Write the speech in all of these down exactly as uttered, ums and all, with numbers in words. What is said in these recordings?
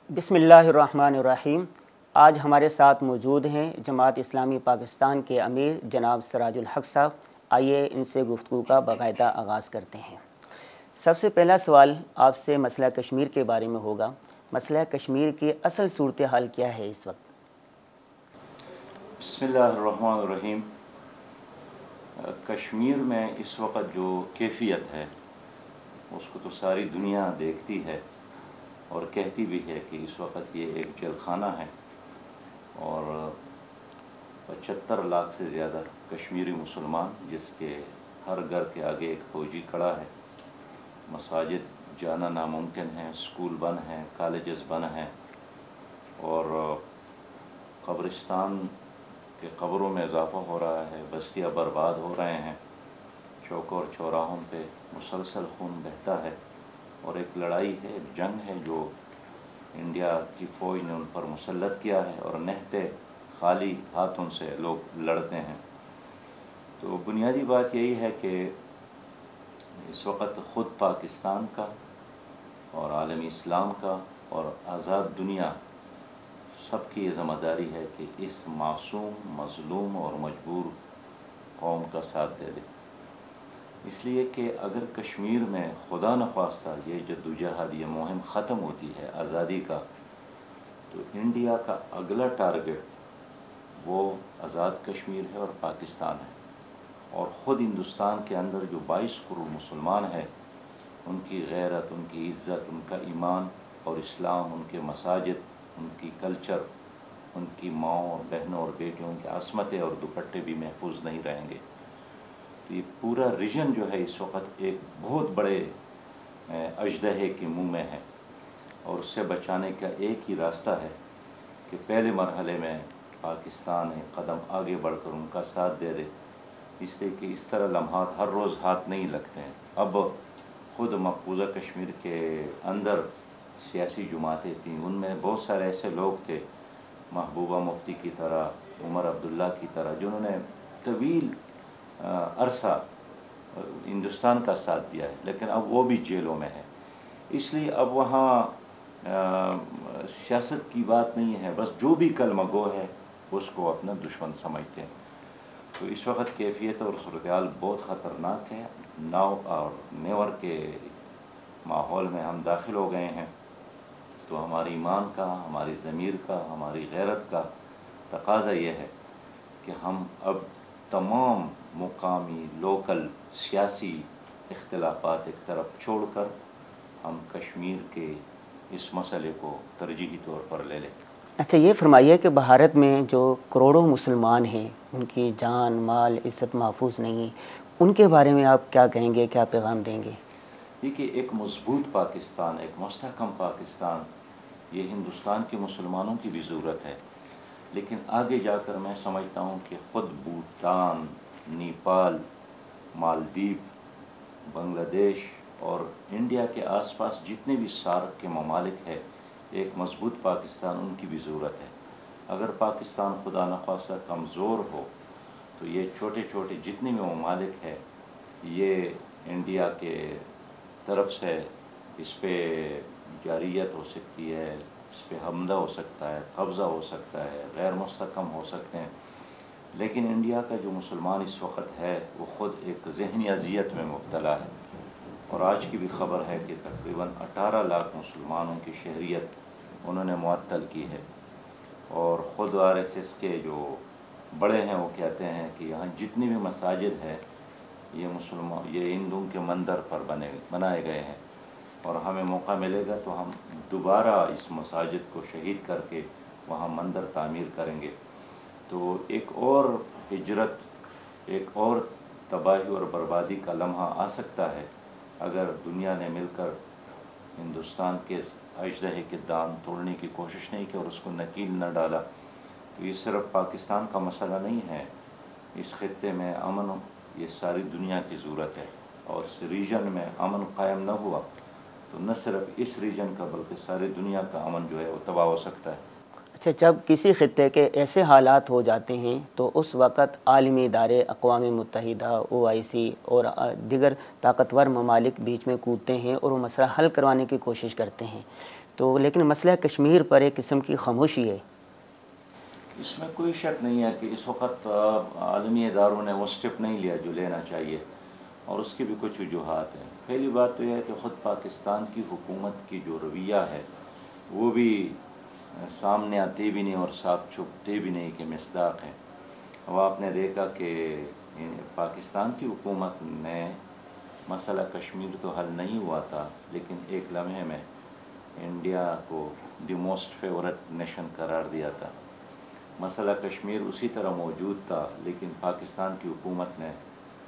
بسم اللہ الرحمن الرحیم۔ آج ہمارے ساتھ موجود ہیں جماعت اسلامی پاکستان کے امیر جناب سراج الحق صاحب۔ آئیے ان سے گفتگو کا باقاعدہ آغاز کرتے ہیں۔ سب سے پہلا سوال آپ سے مسئلہ کشمیر کے بارے میں ہوگا۔ مسئلہ کشمیر کی اصل صورتحال کیا ہے اس وقت؟ بسم اللہ الرحمن الرحیم۔ کشمیر میں اس وقت جو کیفیت ہے اس کو تو ساری دنیا دیکھتی ہے اور کہتی بھی ہے کہ اس وقت یہ ایک جیل خانہ ہے، اور پچہتر لاکھ سے زیادہ کشمیری مسلمان جس کے ہر گھر کے آگے ایک فوجی کھڑا ہے، مساجد جانا ناممکن ہے، اسکول بند ہیں، کالجز بند ہیں، اور قبرستان کے قبروں میں اضافہ ہو رہا ہے، بستیاں برباد ہو رہے ہیں، چوک اور چوراہوں پہ مسلسل خون بہتا ہے، اور ایک لڑائی ہے، ایک جنگ ہے جو انڈیا کی فوج نے ان پر مسلط کیا ہے، اور نہتے خالی ہاتھوں سے لوگ لڑتے ہیں۔ تو بنیادی بات یہی ہے کہ اس وقت خود پاکستان کا اور عالمی اسلام کا اور آزاد دنیا سب کی یہ ذمہ داری ہے کہ اس معصوم، مظلوم اور مجبور قوم کا ساتھ دے دے، اس لیے کہ اگر کشمیر میں خدا نخواستہ یہ جدوجہد، یہ مہم ختم ہوتی ہے آزادی کا، تو انڈیا کا اگلا ٹارگٹ وہ آزاد کشمیر ہے اور پاکستان ہے، اور خود ہندوستان کے اندر جو بائیس کروڑ مسلمان ہیں ان کی غیرت، ان کی عزت، ان کا ایمان اور اسلام، ان کے مساجد، ان کی کلچر، ان کی ماؤں اور بہنوں اور بیٹیوں کی عصمتیں اور دوپٹے بھی محفوظ نہیں رہیں گے۔ تو یہ پورا ریجن جو ہے اس وقت ایک بہت بڑے اژدہے کے منہ میں ہے، اور اس سے بچانے کا ایک ہی راستہ ہے کہ پہلے مرحلے میں پاکستان ایک قدم آگے بڑھ کر ان کا ساتھ دے دے، اس لیے کہ اس طرح لمحات ہر روز ہاتھ نہیں لگتے ہیں۔ اب خود مقبوضہ کشمیر کے اندر سیاسی جماعتیں تھیں، ان میں بہت سارے ایسے لوگ تھے، محبوبہ مفتی کی طرح، عمر عبداللہ کی طرح، جنہوں نے طویل عرصہ ہندوستان کا ساتھ دیا ہے، لیکن اب وہ بھی جیلوں میں ہے۔ اس لیے اب وہاں سیاست کی بات نہیں ہے، بس جو بھی کلمہ گو ہے اس کو اپنا دشمن سمجھتے ہیں۔ تو اس وقت کیفیت اور صورتحال بہت خطرناک ہے۔ ناؤ اور نیور کے ماحول میں ہم داخل ہو گئے ہیں، تو ہماری ایمان کا، ہماری ضمیر کا، ہماری غیرت کا تقاضا یہ ہے کہ ہم اب تمام مقامی، لوکل سیاسی اختلافات ایک طرف چھوڑ کر ہم کشمیر کے اس مسئلے کو ترجیحی طور پر لے لیں۔ اچھا، یہ فرمائیے کہ بھارت میں جو کروڑوں مسلمان ہیں ان کی جان، مال، عزت محفوظ نہیں، ان کے بارے میں آپ کیا کہیں گے، کیا پیغام دیں گے؟ دیکھیے، ایک مضبوط پاکستان، ایک مستحکم پاکستان، یہ ہندوستان کے مسلمانوں کی بھی ضرورت ہے، لیکن آگے جا کر میں سمجھتا ہوں کہ خود بھوٹان، نیپال، مالدیپ، بنگلہ دیش اور انڈیا کے آس پاس جتنے بھی سارک کے ممالک ہیں، ایک مضبوط پاکستان ان کی بھی ضرورت ہے۔ اگر پاکستان خدا نخواستہ کمزور ہو تو یہ چھوٹے چھوٹے جتنے بھی ممالک ہیں، یہ انڈیا کے طرف سے اس پہ جاریت ہو سکتی ہے، اس پہ حملہ ہو سکتا ہے، قبضہ ہو سکتا ہے، غیر مستحکم ہو سکتے ہیں۔ لیکن انڈیا کا جو مسلمان اس وقت ہے وہ خود ایک ذہنی اذیت میں مبتلا ہے، اور آج کی بھی خبر ہے کہ تقریباً اٹھارہ لاکھ مسلمانوں کی شہریت انہوں نے معطل کی ہے، اور خود آر ایس ایس کے جو بڑے ہیں وہ کہتے ہیں کہ یہاں جتنی بھی مساجد ہیں یہ مسلمان، یہ ہندوؤں کے مندر پر بنے بنائے گئے ہیں، اور ہمیں موقع ملے گا تو ہم دوبارہ اس مساجد کو شہید کر کے وہاں مندر تعمیر کریں گے۔ تو ایک اور ہجرت، ایک اور تباہی اور بربادی کا لمحہ آ سکتا ہے اگر دنیا نے مل کر ہندوستان کے اژدہے کے دام توڑنے کی کوشش نہیں کی اور اس کو نکیل نہ ڈالا۔ تو یہ صرف پاکستان کا مسئلہ نہیں ہے، اس خطے میں امن یہ ساری دنیا کی ضرورت ہے، اور اس ریجن میں امن قائم نہ ہوا تو نہ صرف اس ریجن کا بلکہ ساری دنیا کا امن جو ہے وہ تباہ ہو سکتا ہے۔ اچھا، جب کسی خطے کے ایسے حالات ہو جاتے ہیں تو اس وقت عالمی ادارے، اقوام متحدہ، او آئی سی اور دیگر طاقتور ممالک بیچ میں کودتے ہیں اور وہ مسئلہ حل کروانے کی کوشش کرتے ہیں۔ تو لیکن مسئلہ کشمیر پر ایک قسم کی خاموشی ہے۔ اس میں کوئی شک نہیں ہے کہ اس وقت عالمی اداروں نے وہ سٹیپ نہیں لیا جو لینا چاہیے، اور اس کی بھی کچھ وجوہات ہیں۔ پہلی بات تو یہ ہے کہ خود پاکستان کی حکومت کی جو رویہ ہے وہ بھی سامنے آتے بھی نہیں اور صاف چھپتے بھی نہیں کہ مصداق ہیں۔ اب آپ نے دیکھا کہ پاکستان کی حکومت نے مسئلہ کشمیر تو حل نہیں ہوا تھا، لیکن ایک لمحے میں انڈیا کو دی موسٹ فیورٹ نیشن قرار دیا تھا۔ مسئلہ کشمیر اسی طرح موجود تھا، لیکن پاکستان کی حکومت نے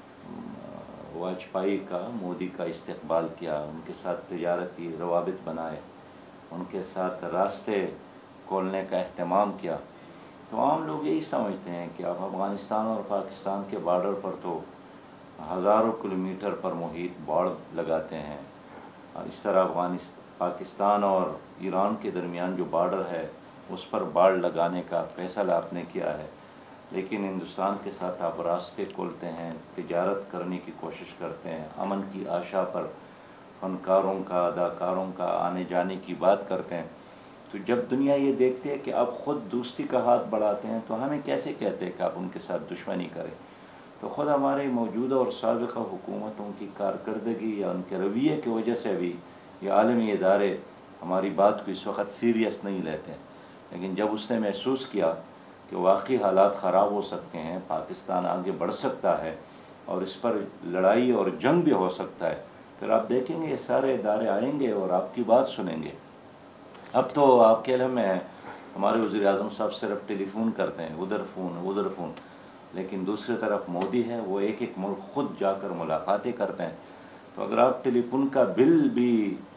واجپئی کا مودی کا استقبال کیا، ان کے ساتھ تجارتی روابط بنائے، ان کے ساتھ راستے کھولنے کا اہتمام کیا۔ تو عام لوگ یہی سمجھتے ہیں کہ اب افغانستان اور پاکستان کے بارڈر پر تو ہزاروں کلومیٹر پر محیط باڑ لگاتے ہیں، اور اس طرح افغانستان پاکستان اور ایران کے درمیان جو بارڈر ہے اس پر باڑ لگانے کا فیصلہ آپ نے کیا ہے، لیکن ہندوستان کے ساتھ آپ راستے کھولتے ہیں، تجارت کرنے کی کوشش کرتے ہیں، امن کی آشا پر فنکاروں کا اداکاروں کا آنے جانے کی بات کرتے ہیں۔ تو جب دنیا یہ دیکھتی ہے کہ آپ خود دوستی کا ہاتھ بڑھاتے ہیں تو ہمیں کیسے کہتے ہیں کہ آپ ان کے ساتھ دشمنی کریں؟ تو خود ہمارے موجودہ اور سابقہ حکومتوں کی کارکردگی یا ان کے رویے کی وجہ سے بھی یہ عالمی ادارے ہماری بات کو اس وقت سیریس نہیں لیتے ہیں۔ لیکن جب اس نے محسوس کیا کہ واقعی حالات خراب ہو سکتے ہیں، پاکستان آگے بڑھ سکتا ہے اور اس پر لڑائی اور جنگ بھی ہو سکتا ہے، پھر آپ دیکھیں گے یہ سارے ادارے آئیں گے اور آپ کی بات سنیں گے۔ اب تو آپ کے علم میں ہے ہمارے وزیر اعظم صاحب صرف ٹیلی فون کرتے ہیں، ادھر فون ادھر فون، لیکن دوسری طرف مودی ہے وہ ایک ایک ملک خود جا کر ملاقاتیں کرتے ہیں۔ تو اگر آپ ٹیلی فون کا بل بھی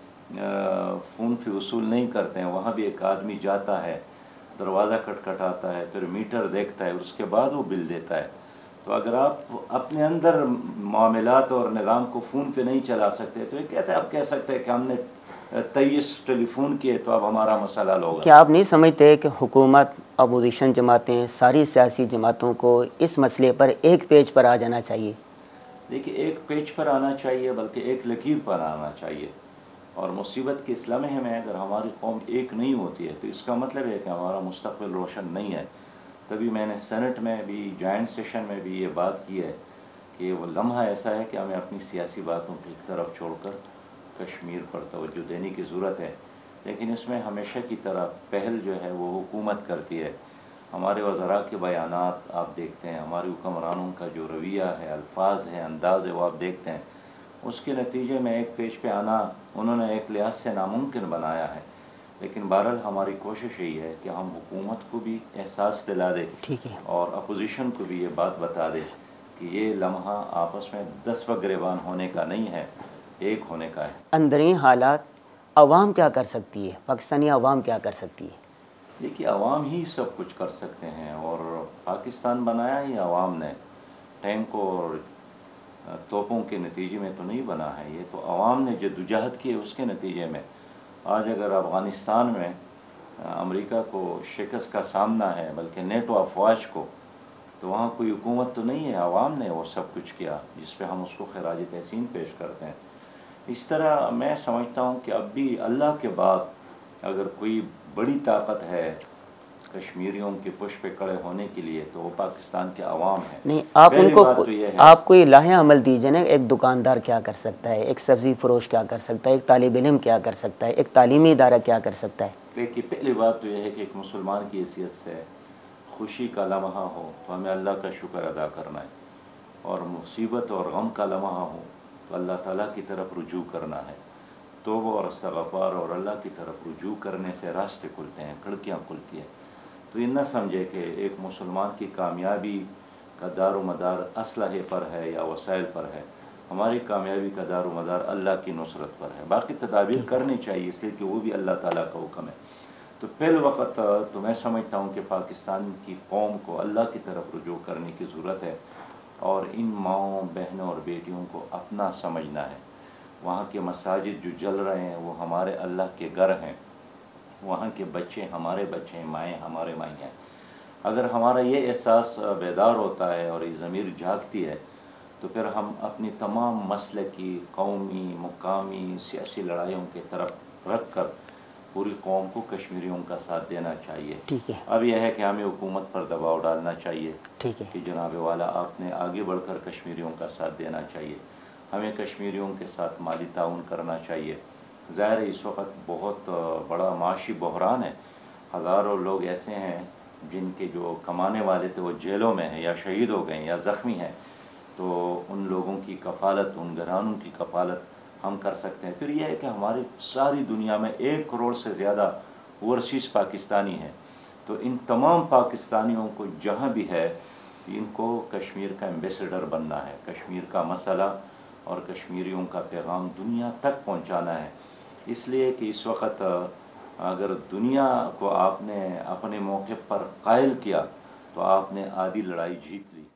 فون فی وصول نہیں کرتے ہیں، وہاں بھی ایک آدمی جاتا ہے، دروازہ کھٹکھٹاتا ہے، پھر میٹر دیکھتا ہے، اس کے بعد وہ بل دیتا ہے۔ تو اگر آپ اپنے اندر معاملات اور نظام کو فون پہ نہیں چلا سکتے تو یہ کہتے ہیں آپ کہہ سکتے ہیں کہ ہم نے تیئیس ٹیلی فون کیے تو اب ہمارا مسئلہ حل ہوگا۔ کیا آپ نہیں سمجھتے کہ حکومت، اپوزیشن جماعتیں، ساری سیاسی جماعتوں کو اس مسئلے پر ایک پیج پر آ جانا چاہیے؟ دیکھیے ایک پیج پر آنا چاہیے بلکہ ایک لکیر پر آنا چاہیے، اور مصیبت کے اس لمحے میں اگر ہماری قوم ایک نہیں ہوتی ہے تو اس کا مطلب ہے کہ ہمارا مستقبل روشن نہیں ہے۔ تبھی میں نے سینٹ میں بھی جوائنٹ سیشن میں بھی یہ بات کی ہے کہ وہ لمحہ ایسا ہے کہ ہمیں اپنی سیاسی باتوں کی طرف چھوڑ کر کشمیر پر توجہ دینے کی ضرورت ہے، لیکن اس میں ہمیشہ کی طرح پہل جو ہے وہ حکومت کرتی ہے۔ ہمارے وزراء کے بیانات آپ دیکھتے ہیں، ہمارے حکمرانوں کا جو رویہ ہے، الفاظ ہے، انداز ہے، وہ آپ دیکھتے ہیں، اس کے نتیجے میں ایک پیج پہ آنا انہوں نے ایک لحاظ سے ناممکن بنایا ہے۔ لیکن بہرحال ہماری کوشش یہی ہے کہ ہم حکومت کو بھی احساس دلا دیں اور اپوزیشن کو بھی یہ بات بتا دیں کہ یہ لمحہ آپس میں دس گریبان ہونے کا نہیں ہے، ایک ہونے کا ہے۔ اندرین حالات عوام کیا کر سکتی ہے؟ پاکستانی عوام کیا کر سکتی ہے؟ دیکھیے عوام ہی سب کچھ کر سکتے ہیں، اور پاکستان بنایا ہی عوام نے، ٹینکوں اور توپوں کے نتیجے میں تو نہیں بنا ہے، یہ تو عوام نے جدوجہد کی ہے اس کے نتیجے میں۔ آج اگر افغانستان میں امریکہ کو شکست کا سامنا ہے، بلکہ نیٹو افواج کو، تو وہاں کوئی حکومت تو نہیں ہے، عوام نے وہ سب کچھ کیا جس پہ ہم اس کو خراج تحسین پیش کرتے ہیں۔ اس طرح میں سمجھتا ہوں کہ اب بھی اللہ کے بعد اگر کوئی بڑی طاقت ہے کشمیریوں کے پشت پہ کھڑے ہونے کے لیے تو وہ پاکستان کے عوام ہیں۔ نہیں، آپ ان کو آپ کوئی لاہ عمل دیجیے نا، ایک دکاندار کیا کر سکتا ہے، ایک سبزی فروش کیا کر سکتا ہے، ایک طالب علم کیا کر سکتا ہے، ایک تعلیمی ادارہ کیا کر سکتا ہے؟ دیکھیے پہلی بات تو یہ ہے کہ ایک مسلمان کی حیثیت سے خوشی کا لمحہ ہو تو ہمیں اللہ کا شکر ادا کرنا ہے، اور مصیبت اور غم کا لمحہ ہو تو اللہ تعالیٰ کی طرف رجوع کرنا ہے۔ توبہ اور استغفار اور اللہ کی طرف رجوع کرنے سے راستے کھلتے ہیں، کھڑکیاں کھلتی ہیں۔ تو یہ نہ سمجھے کہ ایک مسلمان کی کامیابی کا دار و مدار اسلحے پر ہے یا وسائل پر ہے، ہماری کامیابی کا دار و مدار اللہ کی نصرت پر ہے۔ باقی تدابیر کرنی چاہیے اس لیے کہ وہ بھی اللہ تعالیٰ کا حکم ہے۔ تو پہلے وقت تو میں سمجھتا ہوں کہ پاکستان کی قوم کو اللہ کی طرف رجوع کرنے کی ضرورت ہے، اور ان ماؤں بہنوں اور بیٹیوں کو اپنا سمجھنا ہے۔ وہاں کے مساجد جو جل رہے ہیں وہ ہمارے اللہ کے گھر ہیں، وہاں کے بچے ہمارے بچے ہیں، مائیں ہمارے مائیں ہیں۔ اگر ہمارا یہ احساس بیدار ہوتا ہے اور یہ ضمیر جاگتی ہے تو پھر ہم اپنی تمام مسلکی، قومی، مقامی، سیاسی لڑائیوں کے طرف رکھ کر پوری قوم کو کشمیریوں کا ساتھ دینا چاہیے۔ ٹھیک ہے، اب یہ ہے کہ ہمیں حکومت پر دباؤ ڈالنا چاہیے ٹھیک ہے، کہ جناب والا آپ نے آگے بڑھ کر کشمیریوں کا ساتھ دینا چاہیے، ہمیں کشمیریوں کے ساتھ مالی تعاون کرنا چاہیے۔ ظاہر ہے اس وقت بہت بڑا معاشی بحران ہے، ہزاروں لوگ ایسے ہیں جن کے جو کمانے والے تھے وہ جیلوں میں ہیں یا شہید ہو گئے ہیں یا زخمی ہیں، تو ان لوگوں کی کفالت، ان گھرانوں کی کفالت ہم کر سکتے ہیں۔ پھر یہ ہے کہ ہماری ساری دنیا میں ایک کروڑ سے زیادہ اوورسیز پاکستانی ہیں، تو ان تمام پاکستانیوں کو جہاں بھی ہے ان کو کشمیر کا ایمبیسڈر بننا ہے، کشمیر کا مسئلہ اور کشمیریوں کا پیغام دنیا تک پہنچانا ہے۔ اس لیے کہ اس وقت اگر دنیا کو آپ نے اپنے موقع پر قائل کیا تو آپ نے آدھی لڑائی جیت لی۔